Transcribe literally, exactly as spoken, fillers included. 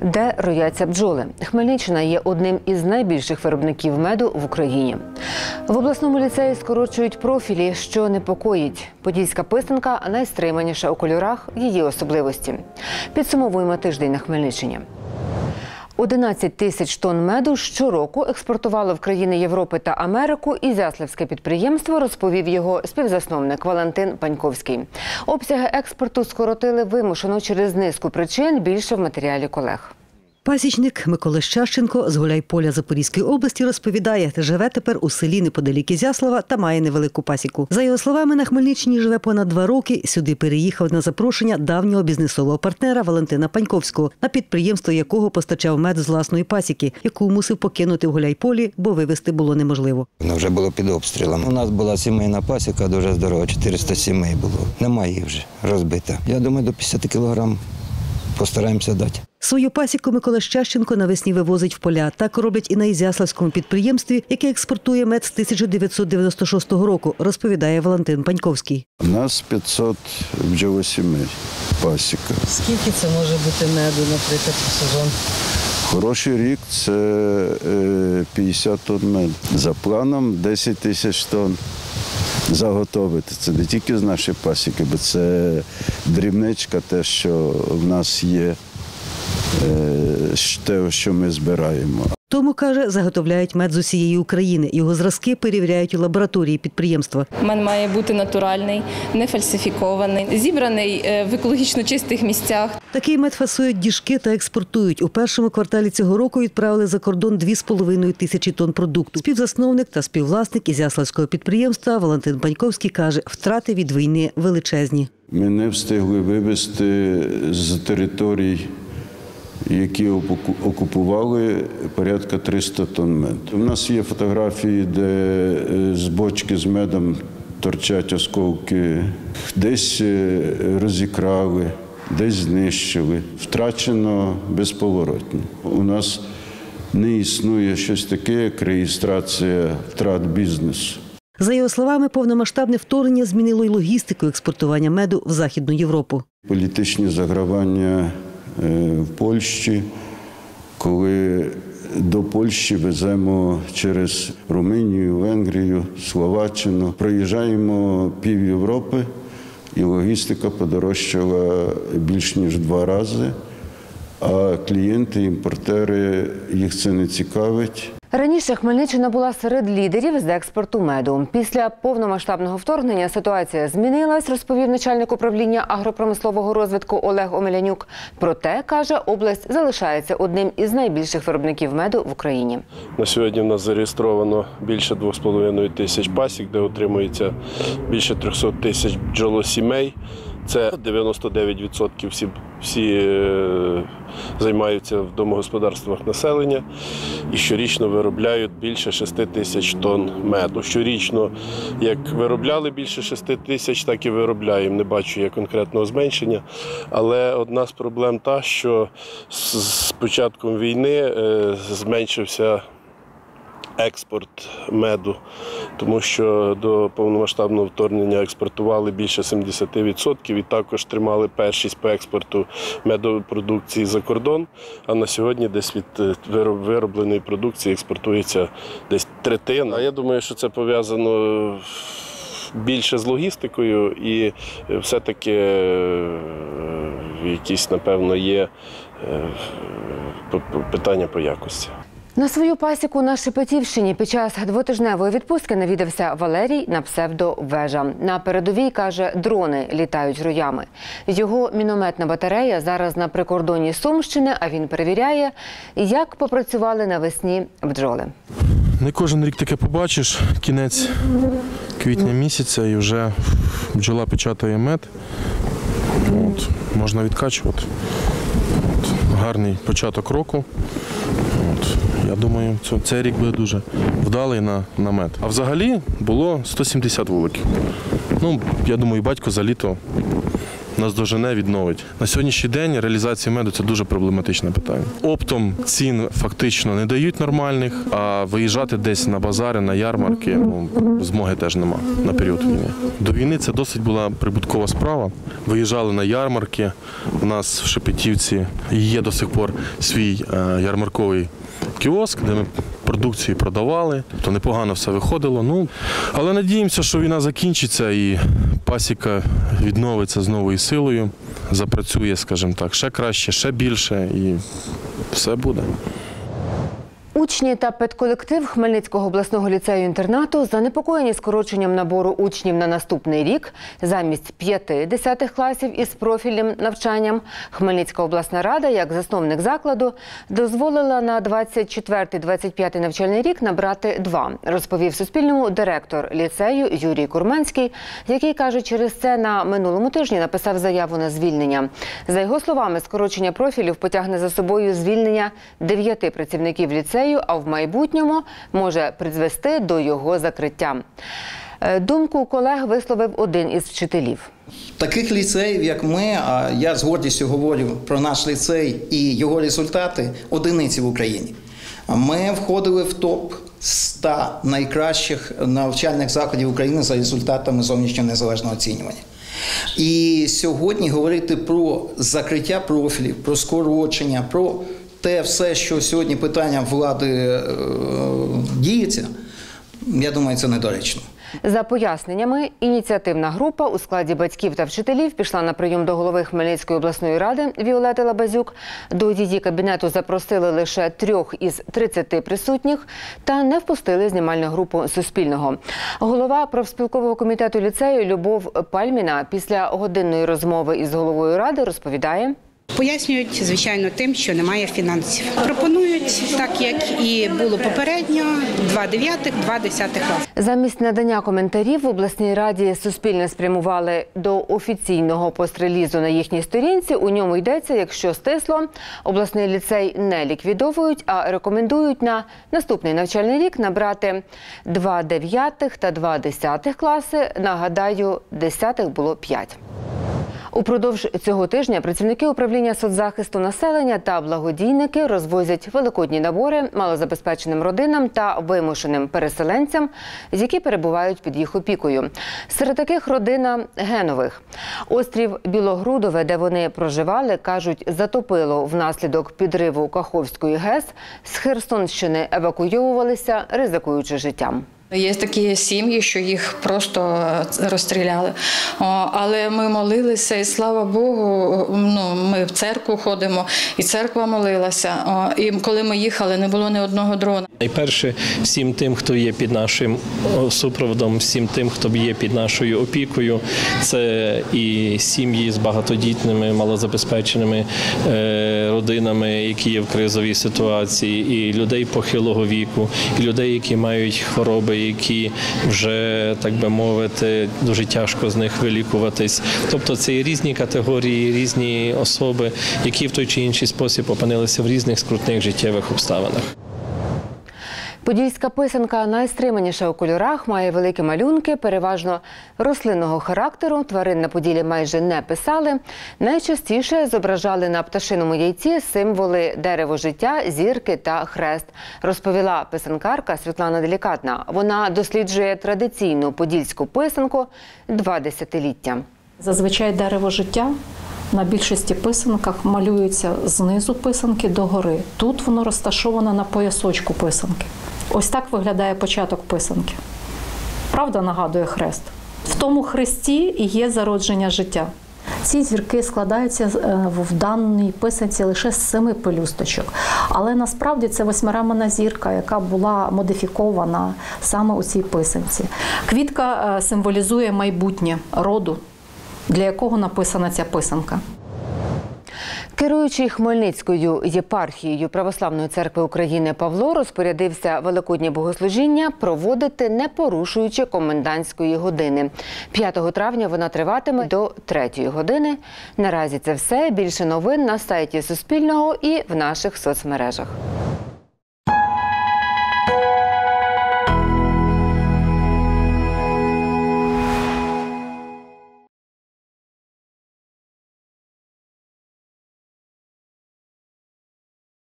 Де рояться бджоли? Хмельниччина є одним із найбільших виробників меду в Україні. В обласному ліцеї скорочують профілі, що непокоїть. Подільська писанка найстриманіша у кольорах, її особливості. Підсумовуємо тиждень на Хмельниччині. одинадцять тисяч тонн меду щороку експортувало в країни Європи та Америку Ізяславське підприємство, розповів його співзасновник Валентин Паньковський. Обсяги експорту скоротили вимушено через низку причин, більше в матеріалі колег. Пасічник Микола Щащенко з Гуляйполя Запорізької області розповідає, живе тепер у селі неподалік Ізяслава та має невелику пасіку. За його словами, на Хмельниччині живе понад два роки. Сюди переїхав на запрошення давнього бізнесового партнера Валентина Паньковського, на підприємство якого постачав мед з власної пасіки, яку мусив покинути в Гуляйполі, бо вивезти було неможливо. Воно вже було під обстрілом. У нас була сімейна пасіка, дуже здорова, чотириста сімей було. Немає їх вже, розбита. Я думаю, до п'ятдесят кілограм постараємося дати. Свою пасіку Микола Щащенко навесні вивозить в поля. Так роблять і на Ізяславському підприємстві, яке експортує мед з тисяча дев'ятсот дев'яносто шостого року, розповідає Валентин Паньковський. У нас п'ятсот бджолосімей пасіка. Скільки це може бути меду, наприклад, в сезон? Хороший рік – це п'ятдесят тонн меду. За планом десять тисяч тонн заготовити. Це не тільки з нашої пасіки, бо це дрібничка, те, що в нас є, те, що ми збираємо. Тому, каже, заготовляють мед з усієї України. Його зразки перевіряють у лабораторії підприємства. Мед має бути натуральний, не фальсифікований, зібраний в екологічно чистих місцях. Такий мед фасують діжки та експортують. У першому кварталі цього року відправили за кордон дві з половиною тисячі тонн продукту. Співзасновник та співвласник Ізяславського підприємства Валентин Паньковський каже, втрати від війни величезні. Ми не встигли вивезти з територій, які окупували, порядка триста тонн меду. У нас є фотографії, де з бочки з медом торчать осколки. Десь розікрали, десь знищили. Втрачено безповоротно. У нас не існує щось таке, як реєстрація втрат бізнесу. За його словами, повномасштабне вторгнення змінило й логістику експортування меду в Західну Європу. Політичні загравання в Польщі, коли до Польщі веземо через Румунію, Венгрію, Словаччину. Проїжджаємо пів Європи і логістика подорожчала більш ніж два рази, а клієнти, імпортери, їх це не цікавить. Раніше Хмельниччина була серед лідерів з експорту меду. Після повномасштабного вторгнення ситуація змінилась, розповів начальник управління агропромислового розвитку Олег Омелянюк. Проте, каже, область залишається одним із найбільших виробників меду в Україні. На сьогодні в нас зареєстровано більше двох з половиною тисяч пасік, де отримується більше трьохсот тисяч бджолосімей. Це дев'яносто дев'ять відсотків всі, всі займаються в домогосподарствах населення і щорічно виробляють більше шести тисяч тонн меду. Щорічно, як виробляли більше шести тисяч, так і виробляємо. Не бачу я конкретного зменшення. Але одна з проблем та, що з початком війни зменшився експорт меду, тому що до повномасштабного вторгнення експортували більше сімдесят відсотків і також тримали першість по експорту медопродукції за кордон, а на сьогодні десь від виробленої продукції експортується десь третина. Я думаю, що це пов'язано більше з логістикою і все-таки якісь, напевно, є питання по якості. На свою пасіку на Шепетівщині під час двотижневої відпустки навідався Валерій на псевдо «Вежа». На передовій, каже, дрони літають роями. Його мінометна батарея зараз на прикордонні Сумщини, а він перевіряє, як попрацювали навесні бджоли. Не кожен рік таке побачиш, кінець квітня місяця і вже бджола печатає мед. От, можна відкачувати. От, гарний початок року. От, я думаю, цей рік буде дуже вдалий на, на мед. А взагалі було сто сімдесят вуликів. Ну, я думаю, батько за літо наздожене, відновить. На сьогоднішній день реалізація меду – це дуже проблематичне питання. Оптом цін фактично не дають нормальних, а виїжджати десь на базари, на ярмарки, ну, змоги теж нема на період війни. До війни це досить була прибуткова справа. Виїжджали на ярмарки. У нас в Шепетівці є до сих пор свій ярмарковий кіоск, де ми продукцію продавали, то непогано все виходило. Ну, але надіємося, що війна закінчиться і пасіка відновиться з новою силою, запрацює, скажімо так, ще краще, ще більше і все буде. Учні та педколектив Хмельницького обласного ліцею-інтернату занепокоєні скороченням набору учнів на наступний рік. Замість п'яти десятих класів із профільним навчанням Хмельницька обласна рада, як засновник закладу, дозволила на двадцять четвертий - двадцять п'ятий навчальний рік набрати два, розповів Суспільному директор ліцею Юрій Курманський, який, каже, через це на минулому тижні написав заяву на звільнення. За його словами, скорочення профілів потягне за собою звільнення дев'яти працівників ліцею, а в майбутньому може призвести до його закриття. Думку колег висловив один із вчителів. Таких ліцеїв, як ми, а я з гордістю говорю про наш ліцей і його результати, одиниці в Україні. Ми входили в топ ста найкращих навчальних закладів України за результатами зовнішнього незалежного оцінювання. І сьогодні говорити про закриття профілів, про скорочення, про те все, що сьогодні питання влади е, діється, я думаю, це недоречно. За поясненнями, ініціативна група у складі батьків та вчителів пішла на прийом до голови Хмельницької обласної ради Віолети Лабазюк. До її кабінету запросили лише трьох із тридцяти присутніх та не впустили знімальну групу Суспільного. Голова профспілкового комітету ліцею Любов Пальміна після годинної розмови із головою ради розповідає: пояснюють, звичайно, тим, що немає фінансів. Пропонують, так як і було попередньо, два дев'ятих, два десятих класів. Замість надання коментарів в обласній раді Суспільне спрямували до офіційного пост-релізу на їхній сторінці. У ньому йдеться, якщо стисло, обласний ліцей не ліквідовують, а рекомендують на наступний навчальний рік набрати два дев'ятих та два десятих класи. Нагадаю, десятих було п'ять. Упродовж цього тижня працівники управління соцзахисту населення та благодійники розвозять великодні набори малозабезпеченим родинам та вимушеним переселенцям, які перебувають під їх опікою. Серед таких родина Генових. Острів Білогрудове, де вони проживали, кажуть, затопило внаслідок підриву Каховської ГЕС. З Херсонщини евакуйовувалися, ризикуючи життям. Є такі сім'ї, що їх просто розстріляли. Але ми молилися, і слава Богу, ну, ми в церкву ходимо, і церква молилася. І коли ми їхали, не було ні одного дрона. Найперше, всім тим, хто є під нашим супроводом, всім тим, хто є під нашою опікою, це і сім'ї з багатодітними, малозабезпеченими родинами, які є в кризовій ситуації, і людей похилого віку, і людей, які мають хвороби, які вже, так би мовити, дуже тяжко з них вилікуватись. Тобто це і різні категорії, різні особи, які в той чи інший спосіб опинилися в різних скрутних життєвих обставинах. Подільська писанка найстриманіша у кольорах, має великі малюнки, переважно рослинного характеру. Тварин на Поділлі майже не писали. Найчастіше зображали на пташиному яйці символи дерево життя, зірки та хрест, розповіла писанкарка Світлана Делікатна. Вона досліджує традиційну подільську писанку два десятиліття. Зазвичай дерево життя на більшості писанках малюється знизу писанки до гори. Тут воно розташоване на поясочку писанки. Ось так виглядає початок писанки. Правда, нагадує хрест? В тому хресті і є зародження життя. Ці зірки складаються в даній писанці лише з семи пелюсточок. Але насправді це восьмирамена зірка, яка була модифікована саме у цій писанці. Квітка символізує майбутнє роду, для якого написана ця писанка. Керуючий Хмельницькою єпархією Православної церкви України Павло розпорядився великодні богослужіння проводити, не порушуючи комендантської години. п'ятого травня вона триватиме до третьої години. Наразі це все. Більше новин на сайті Суспільного і в наших соцмережах.